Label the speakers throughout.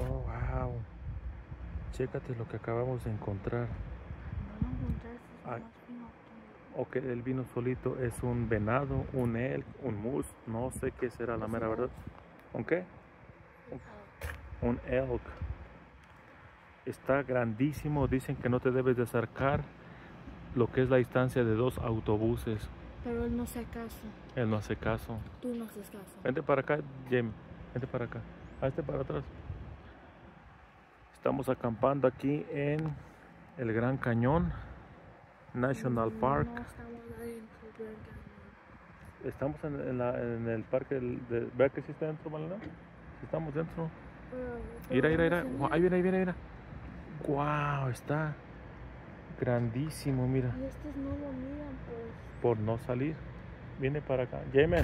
Speaker 1: Oh, wow. Chécate lo que acabamos de encontrar.
Speaker 2: No lo encontraste, es
Speaker 1: Ay,
Speaker 2: más fino.
Speaker 1: ok, el vino solito es un venado, un elk, un moose. No sé qué será la mera verdad. ¿Un qué? Un elk. Está grandísimo. Dicen que no te debes de acercar lo que es la distancia de 2 autobuses.
Speaker 2: Pero él no hace caso.
Speaker 1: Él no hace caso.
Speaker 2: Tú no haces caso.
Speaker 1: Vente para acá, Jamie. Vente para acá. Hazte para atrás. Estamos acampando aquí en el Gran Cañón National Park.
Speaker 2: No estamos adentro del Gran Cañón.
Speaker 1: Estamos en el parque ¿Vea que sí está dentro, Malena? Sí estamos dentro. Mira, mira, mira. Ahí viene, ahí viene, mira. Wow, está grandísimo, mira.
Speaker 2: Y estos no lo miran, pues.
Speaker 1: Por no salir. Viene para acá. Jamie.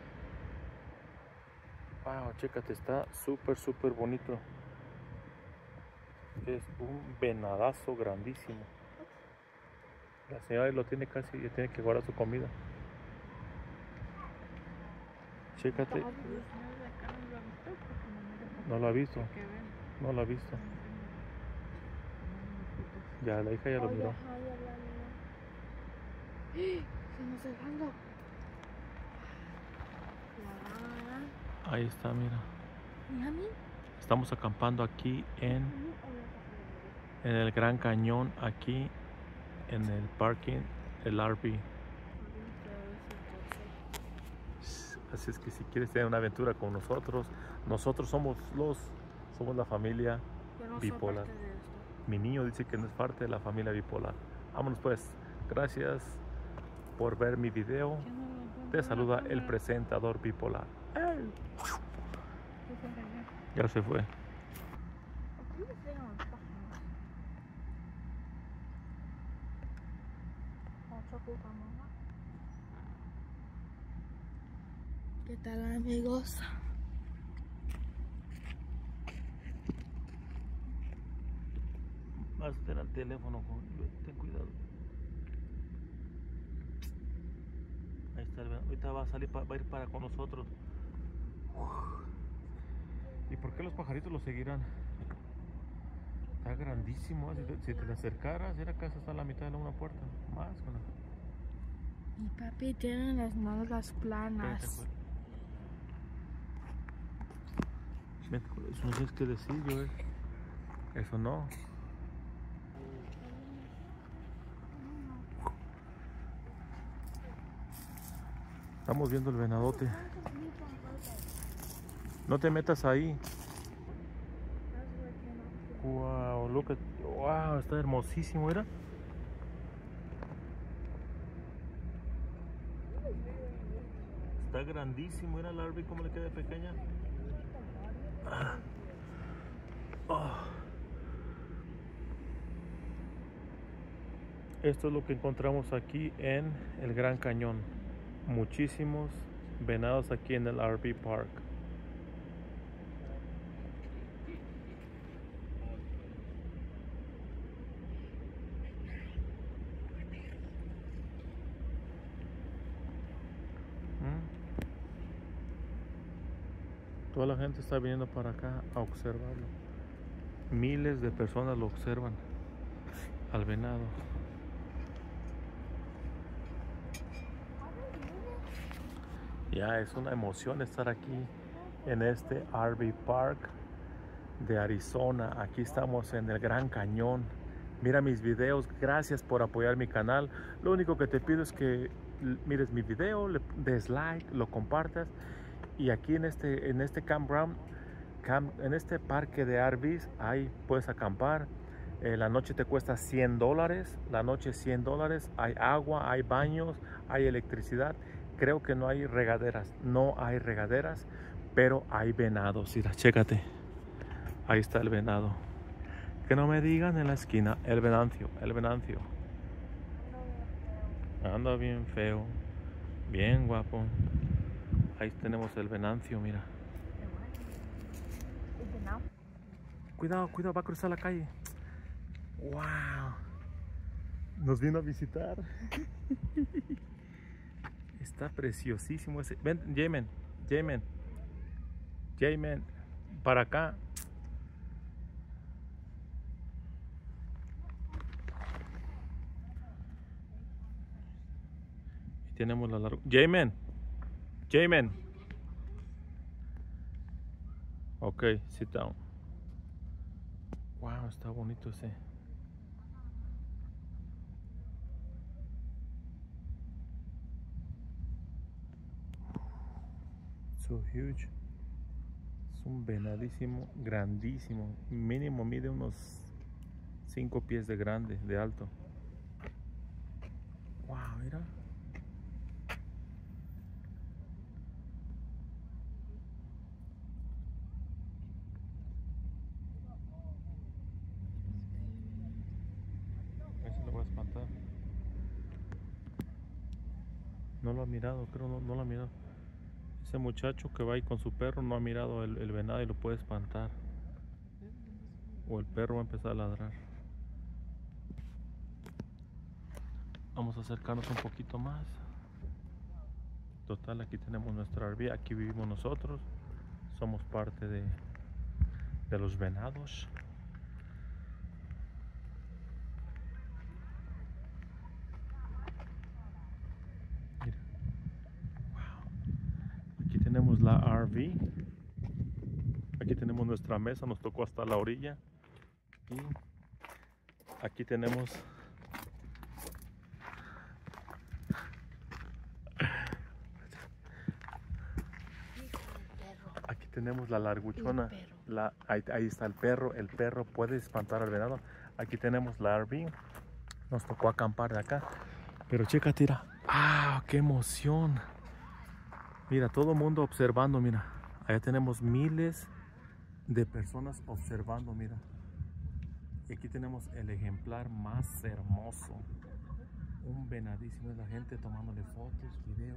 Speaker 1: Wow, chécate, está súper, súper bonito. Es un venadazo grandísimo. La señora lo tiene casi, ya tiene que guardar su comida. Chécate. No lo ha visto. No lo ha visto. Ya, la hija ya lo miró.
Speaker 2: Se nos alcanza.
Speaker 1: Ahí está, mira.
Speaker 2: ¿Y a mí?
Speaker 1: Estamos acampando aquí en el Gran Cañón, aquí en el parking, el RV. Así es que si quieres tener una aventura con nosotros, nosotros somos la familia bipolar. Mi niño dice que no es parte de la familia bipolar. Vámonos pues. Gracias por ver mi video. Te saluda el presentador bipolar. Ya se fue.
Speaker 2: ¿Qué tal, amigos?
Speaker 1: Vas a tener el teléfono, ten cuidado. Ahí está, ahorita va a salir, va a ir para con nosotros. ¿Y por qué los pajaritos lo seguirán? Está grandísimo, si te le acercaras, era casi hasta la mitad de una puerta. Más, bueno.
Speaker 2: Mi papi tiene las nalgas planas.
Speaker 1: Eso no tienes que decir, yo. Eso no. Estamos viendo el venadote. No te metas ahí. Wow, look at, wow, está hermosísimo, mira. Está grandísimo, mira la árbol como le queda pequeña. Esto es lo que encontramos aquí en el Gran Cañón. Muchísimos venados aquí en el RV Park. Toda la gente está viniendo para acá a observarlo. Miles de personas lo observan al venado. Ya es una emoción estar aquí en este RV Park de Arizona. Aquí estamos en el Gran Cañón. Mira mis videos, gracias por apoyar mi canal. Lo único que te pido es que mires mi video, le des like, lo compartas. Y aquí en este campground, en este parque de RVs, ahí puedes acampar. La noche te cuesta $100, la noche $100. Hay agua, hay baños, hay electricidad. Creo que no hay regaderas, pero hay venados. Mira, chécate. Ahí está el venado. Que no me digan en la esquina, el venancio. Anda bien feo, bien guapo. Ahí tenemos el venancio, mira. Cuidado, cuidado, va a cruzar la calle. Wow. Nos vino a visitar. Está preciosísimo ese. Ven, Jamin, para acá. tenemos la larga. Jamin. Jamin. Ok, sit down. Wow, está bonito ese. So huge. Es un venadísimo grandísimo. Mínimo mide unos 5 pies de grande, de alto. Wow, mira. Ese lo voy a espantar. No lo ha mirado, creo, no lo ha mirado. Ese muchacho que va ahí con su perro no ha mirado el venado y lo puede espantar. O el perro va a empezar a ladrar. Vamos a acercarnos un poquito más. Total, aquí tenemos nuestra RV, aquí vivimos nosotros. Somos parte de los venados. Mira. Wow. Aquí tenemos la RV. Aquí tenemos nuestra mesa, nos tocó hasta la orilla. Y aquí tenemos la larguchona. Ahí está el perro puede espantar al venado. Aquí tenemos la RV. Nos tocó acampar de acá. Pero checa, tira. ¡Ah, qué emoción! Mira, todo el mundo observando, mira. Allá tenemos miles de personas observando, mira. Y aquí tenemos el ejemplar más hermoso. Un venadísimo, la gente tomándole fotos, videos.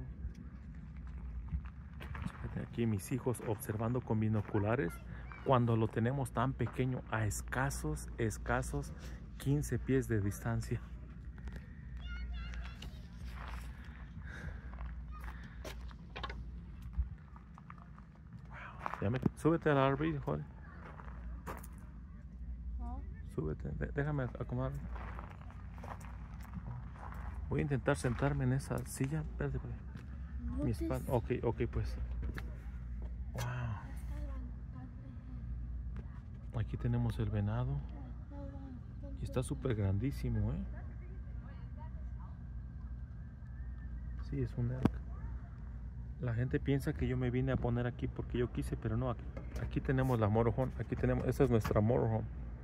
Speaker 1: Aquí mis hijos observando con binoculares cuando lo tenemos tan pequeño, a escasos 15 pies de distancia. Wow. Súbete al RV, joder. Súbete, déjame acomodar. Voy a intentar sentarme en esa silla. Espérate, mi espalda. Ok, pues. Wow. Aquí tenemos el venado. Y está súper grandísimo, ¿eh? Sí, es un elk. La gente piensa que yo me vine a poner aquí porque yo quise, pero no. Aquí tenemos la motorhome. Aquí tenemos, esta es nuestra motorhome.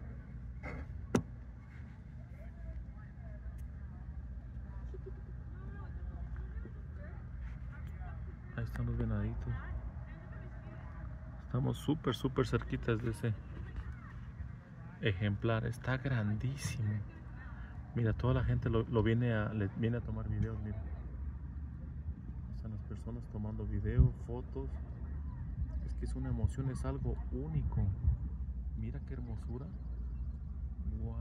Speaker 1: Ahí están los venaditos. Estamos súper cerquitas de ese ejemplar. Está grandísimo. Mira, toda la gente le viene a tomar videos. Mira, están las personas tomando videos, fotos. Es que es una emoción, es algo único. Mira qué hermosura. Wow.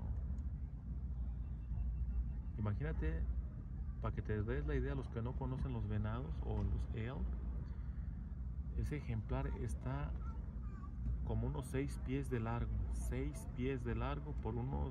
Speaker 1: Imagínate, para que te des la idea, los que no conocen los venados o los elk, ese ejemplar está como unos 6 pies de largo. 6 pies de largo por unos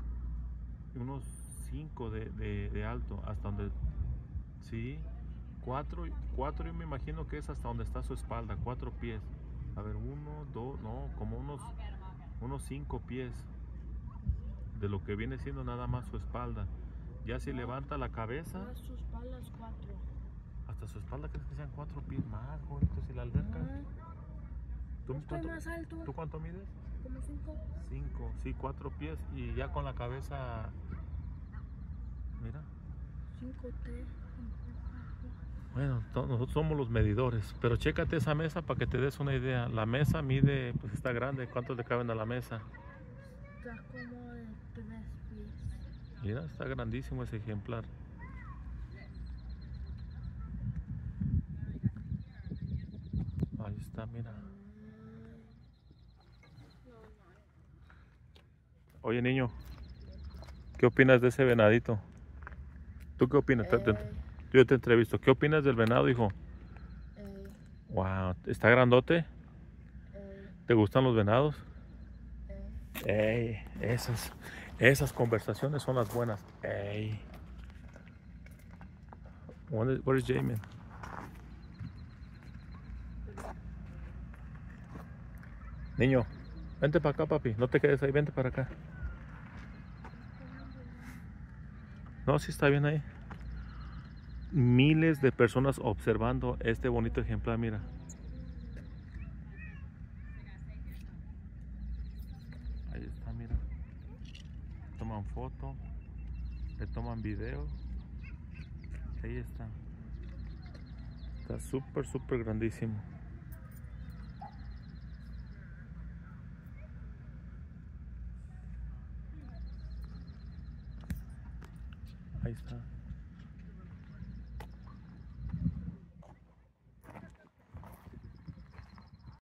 Speaker 1: 5 de alto. Hasta donde... Sí, 4 yo me imagino que es hasta donde está su espalda. 4 pies. A ver, 1, 2, no, como unos 5 pies. De lo que viene siendo nada más su espalda. Ya si levanta la cabeza...
Speaker 2: Su espalda es 4.
Speaker 1: Hasta su espalda, ¿crees que sean 4 pies más, bonito? Si la alberca...
Speaker 2: Estoy más alto.
Speaker 1: ¿Tú cuánto mides?
Speaker 2: Como 5.
Speaker 1: 5, sí, 4 pies. Y ya con la cabeza... Mira.
Speaker 2: 5T.
Speaker 1: Bueno, nosotros somos los medidores. Pero chécate esa mesa para que te des una idea. La mesa mide, pues está grande. ¿Cuántos le caben a la mesa?
Speaker 2: Está como de 3 pies.
Speaker 1: Mira, está grandísimo ese ejemplar. Ahí está, mira. Oye, niño, ¿qué opinas de ese venadito? ¿Tú qué opinas? Yo te entrevisto. ¿Qué opinas del venado, hijo? Wow, ¿está grandote? ¿Te gustan los venados? Ey, esas conversaciones son las buenas. Ey. Where's Jamin? Niño, vente para acá, papi. No te quedes ahí, vente para acá. No, sí está bien ahí. Miles de personas observando este bonito ejemplar, mira. Ahí está, mira. Toman foto, le toman video. Ahí está. Está súper, súper grandísimo. Ahí está.